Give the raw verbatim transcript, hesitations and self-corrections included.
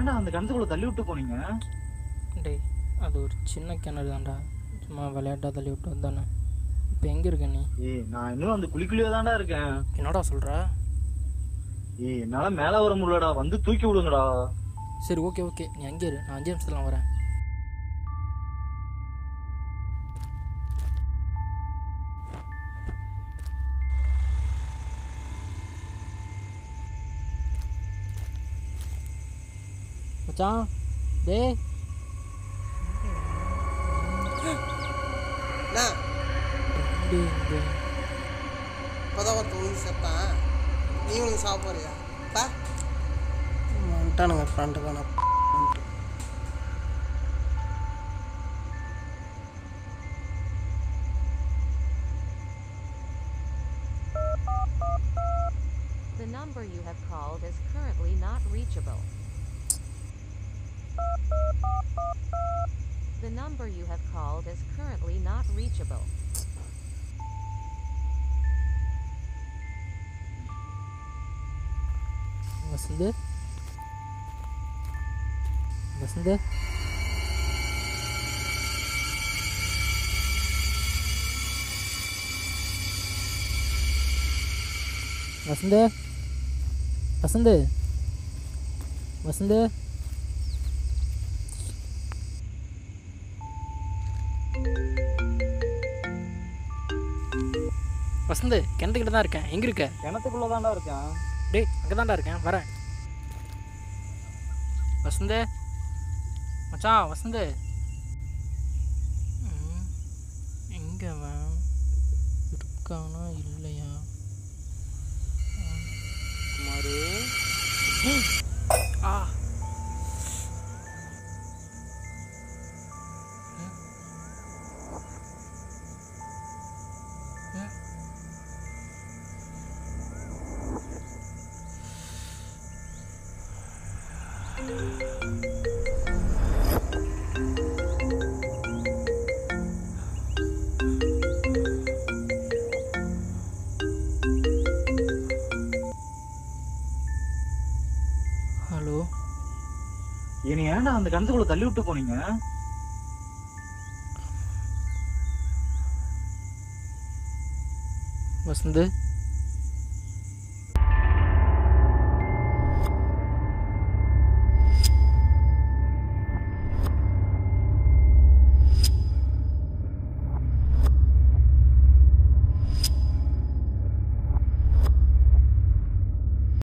ஏன்டா அந்த கிணத்துக்குள்ள தள்ளி விட்டு போனீங்க? டேய் அது ஒரு சின்ன கிணறு தான்டா, சும்மா விளையாட்டா தள்ளி விட்டு வந்தானே. இப்போ எங்கே இருக்க நீ? ஏய் நான் இன்னும் அந்த குழிக்குள்ளேயே தான்டா இருக்கேன். என்னடா சொல்கிற? ஏய் என்னால மேலே வர முடியலடா, வந்து தூக்கி விடுங்கடா. சரி ஓகே ஓகே, நீ அங்கே இரு, நான் அஞ்சு நிமிஷத்துல வரேன். மச்சான் டேய் என்ன இப்போதான் ஒரு தூங்கி செத்தான், நீ உனக்கு சாப்பிட்றியா? பா வந்துட்டானுங்க ஃப்ரெண்டுக்கான. The number you have called is currently not reachable. The number you have called is currently not reachable. Vasanth Vasanth Vasanth Vasanth Vasanth Vasanth கிணத்துக்கிட்ட தான் இருக்கேன். எங்கே இருக்க? கிணத்துக்குள்ள தான்டா இருக்கேன். டேய் அங்கே தான்டா இருக்கேன், வரேன். வசந்த் மச்சான் வசந்த் எங்கே அவன் இருக்கானா இல்லையா? குமாரு ஆ ஹலோ. இனி ஏன்டா அந்த கிணத்துக்குள்ள தள்ளி விட்டு போனீங்க? வசந்த்